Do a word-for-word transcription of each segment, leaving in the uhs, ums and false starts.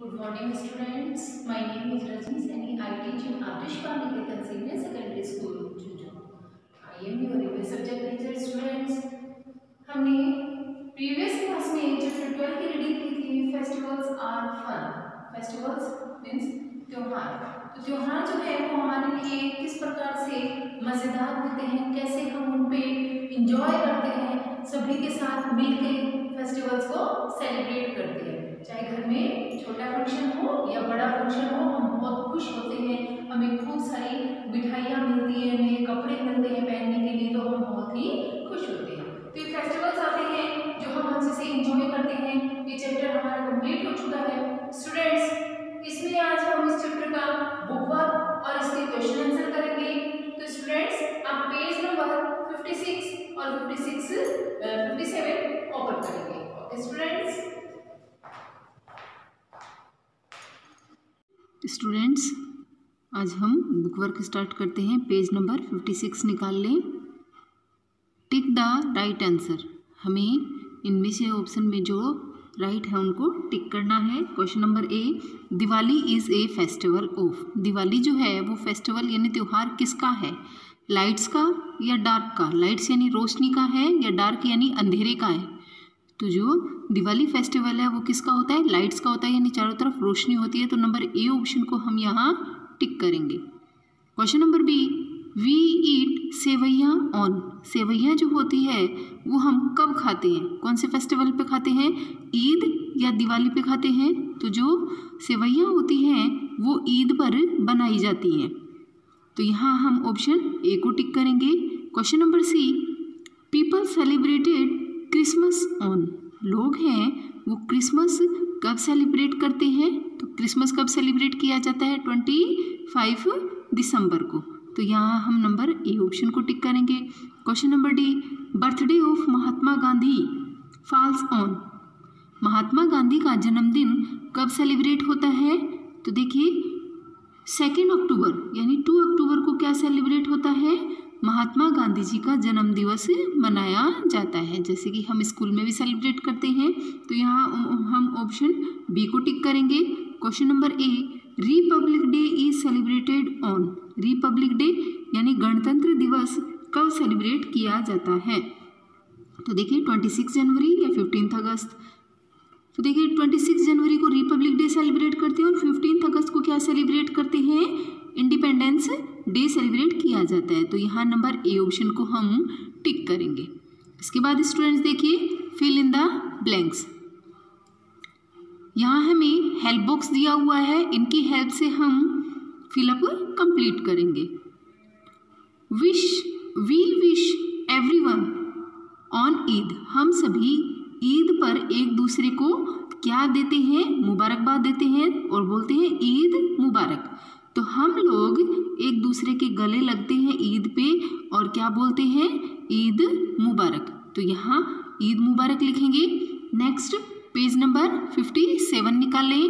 Good morning, students. My name is Rajni Saini. I teach in Adarsh Niketan Senior Secondary School, Jhunjhunu. I am your English subject teacher, students. हमने previous class में chapter twelve की reading की थी. Festivals are fun. Festivals means त्योहार. तो त्योहार जो है वो हमारे लिए किस प्रकार से मजेदार होते हैं, कैसे हम उन पे इंजॉय करते हैं, सभी के साथ मिलकर फेस्टिवल्स को सेलिब्रेट करते हैं. चाहे घर में छोटा फंक्शन हो या बड़ा फंक्शन हो, हम बहुत खुश होते हैं. हमें खूब सारी मिठाइयाँ मिलती हैं, नए कपड़े मिलते हैं पहनने के लिए, तो हम बहुत ही खुश होते हैं. तो ये फेस्टिवल्स आते हैं जो हम अच्छे से इंजॉय करते हैं. ये चैप्टर हमारा कंप्लीट हो चुका है. स्टूडेंट्स, इसमें आज हम इस चैप्टर का बुक वर्क और इसके क्वेश्चन आंसर करेंगे. तो स्टूडेंट्स, आप पेज नंबर छप्पन और छप्पन सत्तावन ओपन करेंगे. Okay students. स्टूडेंट्स, आज हम बुक वर्क स्टार्ट करते हैं. पेज नंबर छप्पन निकाल लें. Tick the right answer. हमें इनमें से ऑप्शन में जो राइट है उनको टिक करना है. Question number A, Diwali is a festival of. Diwali जो है वो फेस्टिवल यानी त्यौहार किसका है? लाइट्स का या डार्क का? लाइट्स यानी रोशनी का है या डार्क यानी अंधेरे का है? तो जो दिवाली फेस्टिवल है वो किसका होता है? लाइट्स का होता है, यानी चारों तरफ रोशनी होती है. तो नंबर ए ऑप्शन को हम यहाँ टिक करेंगे. Question number B, we eat sevaiyan on. सेवैयाँ जो होती है वो हम कब खाते हैं? कौन से फेस्टिवल पे खाते हैं? ईद या दिवाली पे खाते हैं? तो जो सेवैयाँ होती हैं वो ईद पर बनाई जाती हैं. तो यहाँ हम ऑप्शन ए को टिक करेंगे. Question number C, people celebrated Christmas on. लोग हैं वो क्रिसमस कब सेलिब्रेट करते हैं? तो क्रिसमस कब सेलिब्रेट किया जाता है? पच्चीस दिसंबर को. तो यहाँ हम नंबर ए ऑप्शन को टिक करेंगे. Question number D, birthday of Mahatma Gandhi falls on. Mahatma Gandhi का जन्मदिन कब सेलिब्रेट होता है? तो देखिए सेकेंड अक्टूबर यानी दो अक्टूबर को क्या सेलिब्रेट होता है? महात्मा गांधी जी का जन्म दिवस मनाया जाता है, जैसे कि हम स्कूल में भी सेलिब्रेट करते हैं. तो यहाँ हम ऑप्शन बी को टिक करेंगे. Question number A, republic day is celebrated on. Republic day यानी गणतंत्र दिवस कब सेलिब्रेट किया जाता है? तो देखिए छब्बीस जनवरी या पंद्रह अगस्त. तो देखिए छब्बीस जनवरी को रिपब्लिक डे सेलिब्रेट करते हैं और पंद्रह अगस्त को क्या सेलिब्रेट करते हैं? इंडिपेंडेंस डे सेलिब्रेट किया जाता है. तो यहाँ नंबर ए ऑप्शन को हम टिक करेंगे. इसके बाद स्टूडेंट्स देखिए, फिल इन द ब्लैंक्स. यहाँ हमें हेल्प बॉक्स दिया हुआ है, इनकी हेल्प से हम फिलअप कंप्लीट करेंगे. Wish we wish everyone on Eid. हम सभी ईद पर एक दूसरे को क्या देते हैं? मुबारकबाद देते हैं और बोलते हैं ईद मुबारक. तो हम लोग एक दूसरे के गले लगते हैं ईद पे और क्या बोलते हैं? ईद मुबारक. तो यहाँ ईद मुबारक लिखेंगे. नेक्स्ट पेज नंबर सत्तावन निकालें.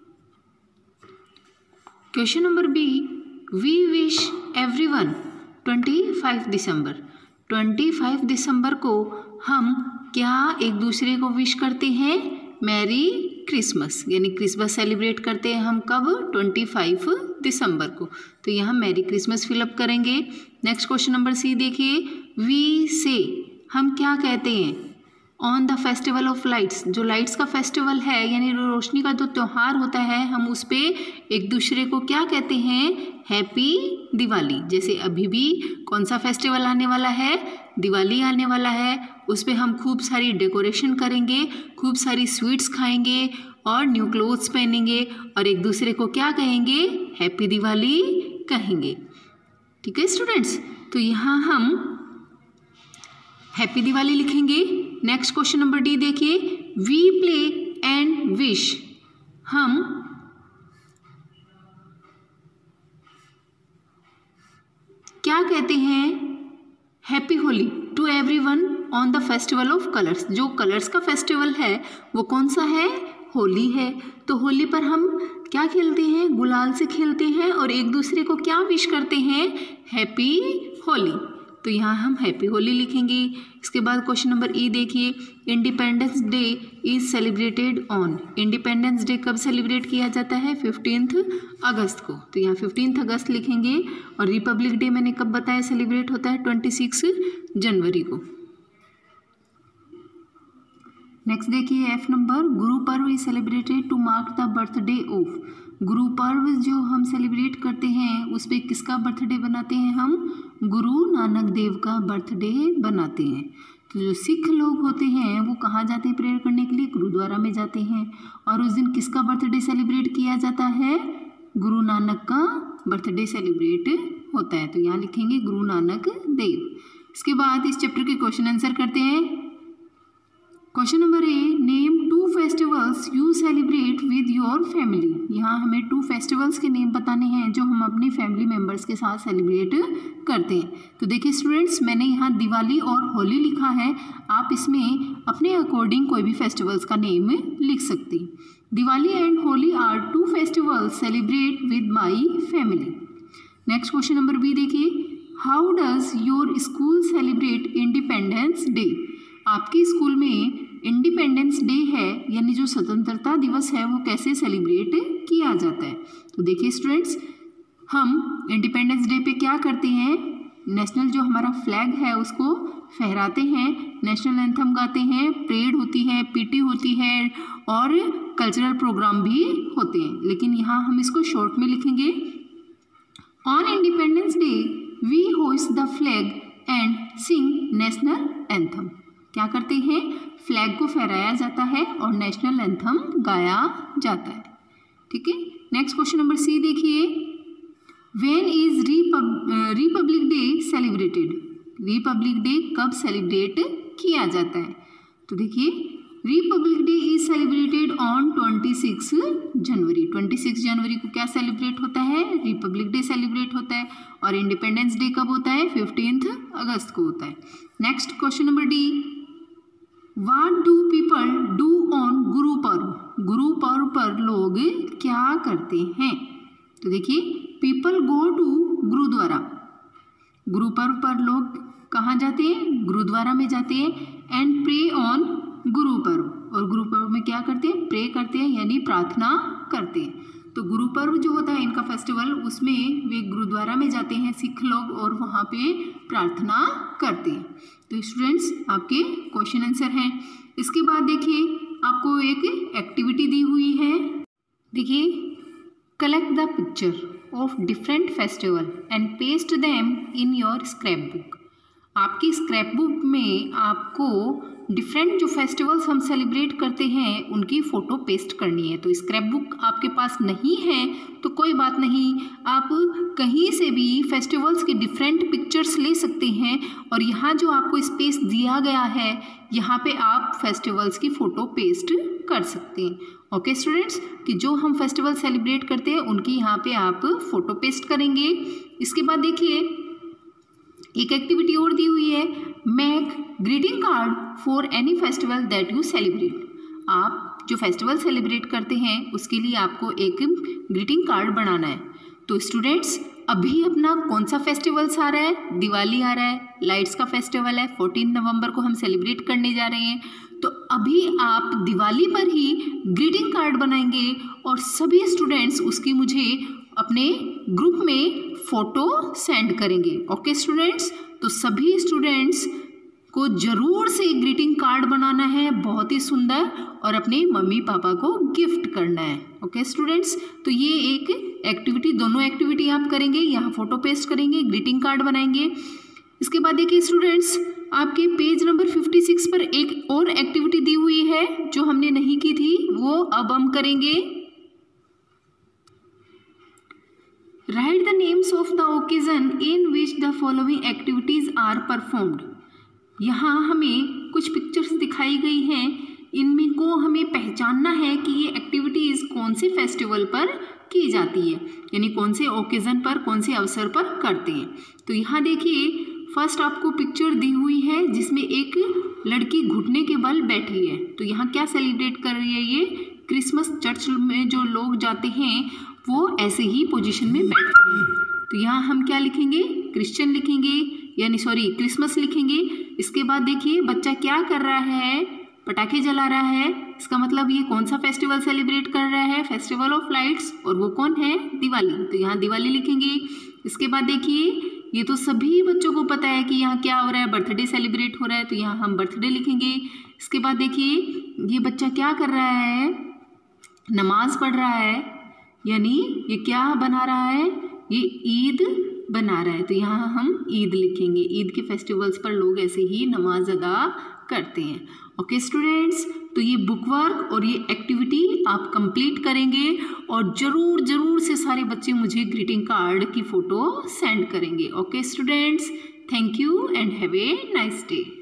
Question number B, we wish everyone पच्चीस दिसंबर. पच्चीस दिसंबर को हम क्या एक दूसरे को विश करते हैं? मैरी क्रिसमस यानी क्रिसमस सेलिब्रेट करते हैं हम कब? पच्चीस दिसंबर को. तो यहाँ मैरी क्रिसमस फिलअप करेंगे. नेक्स्ट क्वेश्चन नंबर सी देखिए, वी से हम क्या कहते हैं? On the festival of lights. जो लाइट्स का फेस्टिवल है यानी रोशनी का जो त्यौहार होता है, हम उस पर एक दूसरे को क्या कहते हैं? हैप्पी दिवाली. जैसे अभी भी कौन सा फेस्टिवल आने वाला है? दिवाली आने वाला है. उस पर हम खूब सारी डेकोरेशन करेंगे, खूब सारी स्वीट्स खाएंगे और न्यू क्लोथ्स पहनेंगे और एक दूसरे को क्या कहेंगे? हैप्पी दिवाली कहेंगे. ठीक है स्टूडेंट्स. तो यहाँ हम हैप्पी दिवाली लिखेंगे. नेक्स्ट क्वेश्चन नंबर डी देखिए, वी प्ले एंड विश. हम क्या कहते हैं? Happy Holi to everyone on the festival of colours. जो कलर्स का फेस्टिवल है वो कौन सा है? होली है. तो होली पर हम क्या खेलते हैं? गुलाल से खेलते हैं और एक दूसरे को क्या विश करते हैं? हैप्पी होली. तो तो यहाँ हम हैप्पी होली लिखेंगे। इसके बाद क्वेश्चन नंबर ई देखिए, independence day is celebrated on. Independence day कब सेलिब्रेट किया जाता है? फिफ्टींथ अगस्त को। तो यहाँ फिफ्टींथ अगस्त लिखेंगे। और रिपब्लिक डे मैंने कब बताया सेलिब्रेट होता है? ट्वेंटी सिक्स जनवरी को। नेक्स्ट देखिए F number, Guru Parv is celebrated to mark the birthday of. Guru Parv जो हम सेलिब्रेट करते हैं उस पर किसका बर्थडे बनाते हैं? हम गुरु नानक देव का बर्थडे बनाते हैं। तो जो सिख लोग होते हैं वो कहाँ जाते हैं प्रेयर करने के लिए? गुरुद्वारा में जाते हैं। और उस दिन किसका बर्थडे सेलिब्रेट किया जाता है? गुरु नानक का बर्थडे सेलिब्रेट होता है। तो यहाँ लिखेंगे गुरु नानक देव। इसके बाद इस चैप्टर के क्वेश्चन आंसर करते हैं। Question number A, name two festivals you celebrate with your family. यहाँ हमें टू फेस्टिवल्स के नेम बताने हैं जो हम अपनी फैमिली मेम्बर्स के साथ सेलिब्रेट करते हैं। तो देखिए स्टूडेंट्स, मैंने यहाँ दिवाली और होली लिखा है। आप इसमें अपने अकॉर्डिंग कोई भी फेस्टिवल्स का नेम लिख सकते हैं। Diwali and Holi are two festivals celebrate with my family. Next question number B देखिए, how does your school celebrate independence day. आपके स्कूल में इंडिपेंडेंस डे है यानी जो स्वतंत्रता दिवस है वो कैसे सेलिब्रेट किया जाता है? तो देखिए स्टूडेंट्स, हम इंडिपेंडेंस डे पे क्या करते हैं? नेशनल जो हमारा फ्लैग है उसको फहराते हैं, नेशनल एंथम गाते हैं, परेड होती है, पीटी होती है और कल्चरल प्रोग्राम भी होते हैं। लेकिन यहाँ हम इसको शॉर्ट में लिखेंगे, on independence day we host the flag and sing national anthem. क्या करते हैं? फ्लैग को फहराया जाता है और नेशनल एंथम गाया जाता है। ठीक है। नेक्स्ट क्वेश्चन नंबर सी देखिए, when is republic day celebrated. Republic day कब सेलिब्रेट किया जाता है? तो देखिए republic day is celebrated on twenty six January. Twenty six जनवरी को क्या सेलिब्रेट होता है? रिपब्लिक डे सेलिब्रेट होता है। और इंडिपेंडेंस डे कब होता है? फिफ्टींथ अगस्त को होता है। Next question number D, what do people do on Guru Parv. Guru Parv पर लोग क्या करते हैं? तो देखिए people go to gurdwara. Guru Parv पर लोग कहाँ जाते हैं? गुरुद्वारा में जाते हैं। एंड प्रे ऑन गुरु पर्व, और गुरु पर्व में क्या करते हैं? प्रे करते हैं यानी प्रार्थना करते हैं। तो गुरु पर्व जो होता है इनका फेस्टिवल, उसमें वे गुरुद्वारा में जाते हैं सिख लोग और वहाँ पे प्रार्थना करते हैं। तो स्टूडेंट्स आपके क्वेश्चन आंसर हैं। इसके बाद देखिए आपको एक एक्टिविटी दी हुई है। देखिए, collect the picture of different festival and paste them in your scrap book. आपकी स्क्रैप बुक में आपको डिफरेंट जो फेस्टिवल्स हम सेलिब्रेट करते हैं उनकी फ़ोटो पेस्ट करनी है। तो स्क्रैप बुक आपके पास नहीं है तो कोई बात नहीं, आप कहीं से भी फेस्टिवल्स के डिफरेंट पिक्चर्स ले सकते हैं और यहाँ जो आपको स्पेस दिया गया है यहाँ पे आप फेस्टिवल्स की फ़ोटो पेस्ट कर सकते हैं। ओके स्टूडेंट्स, कि जो हम फेस्टिवल सेलिब्रेट करते हैं उनकी यहाँ पे आप फ़ोटो पेस्ट करेंगे। इसके बाद देखिए एक एक्टिविटी और दी हुई है, make greeting card for any festival that you celebrate. आप जो फेस्टिवल सेलिब्रेट करते हैं उसके लिए आपको एक ग्रीटिंग कार्ड बनाना है। तो स्टूडेंट्स अभी अपना कौन सा फेस्टिवल्स आ रहा है? दिवाली आ रहा है, लाइट्स का फेस्टिवल है, फोर्टीन नवंबर को हम सेलिब्रेट करने जा रहे हैं। तो अभी आप दिवाली पर ही ग्रीटिंग कार्ड बनाएंगे और सभी स्टूडेंट्स उसकी मुझे अपने ग्रुप में फ़ोटो सेंड करेंगे। ओके स्टूडेंट्स, तो सभी स्टूडेंट्स को ज़रूर से ग्रीटिंग कार्ड बनाना है, बहुत ही सुंदर, और अपने मम्मी पापा को गिफ्ट करना है। ओके स्टूडेंट्स, तो ये एक एक्टिविटी, दोनों एक्टिविटी आप करेंगे, यहाँ फ़ोटो पेस्ट करेंगे, ग्रीटिंग कार्ड बनाएंगे। इसके बाद देखिए स्टूडेंट्स आपके पेज नंबर फिफ्टी सिक्स पर एक और एक्टिविटी दी हुई है जो हमने नहीं की थी, वो अब हम करेंगे। Write the names of the occasion in which the following activities are performed. यहाँ हमें कुछ पिक्चर्स दिखाई गई हैं, इनमें को हमें पहचानना है कि ये एक्टिविटीज़ कौन से फेस्टिवल पर की जाती है, यानी कौन से ओकेज़न पर, कौन से अवसर पर करते हैं। तो यहाँ देखिए फर्स्ट आपको पिक्चर दी हुई है जिसमें एक लड़की घुटने के बल बैठी है। तो यहाँ क्या सेलिब्रेट कर रही है? ये क्रिसमस। चर्च में जो लोग जाते हैं वो ऐसे ही पोजीशन में बैठते हैं। तो यहाँ हम क्या लिखेंगे? क्रिश्चियन लिखेंगे। यानी सॉरी क्रिसमस लिखेंगे। इसके बाद देखिए बच्चा क्या कर रहा है, पटाखे जला रहा है, इसका मतलब ये कौन सा फेस्टिवल सेलिब्रेट कर रहा है, फेस्टिवल ऑफ लाइट्स, और वो कौन है, दिवाली। तो यहाँ दिवाली लिखेंगे। इसके बाद देखिए ये तो सभी बच्चों को पता है कि यहाँ क्या हो रहा है, बर्थडे सेलिब्रेट हो रहा है, तो यहाँ हम बर्थडे लिखेंगे। इसके बाद देखिए ये बच्चा क्या कर रहा है, नमाज पढ़ रहा है, यानी ये क्या बना रहा है, ये ईद बना रहा है, तो यहाँ हम ईद लिखेंगे। ईद के फेस्टिवल्स पर लोग ऐसे ही नमाज अदा करते हैं। ओके स्टूडेंट्स, तो ये बुक वर्क और ये एक्टिविटी आप कंप्लीट करेंगे और ज़रूर ज़रूर से सारे बच्चे मुझे ग्रीटिंग कार्ड की फ़ोटो सेंड करेंगे। Okay students, thank you and have a nice day.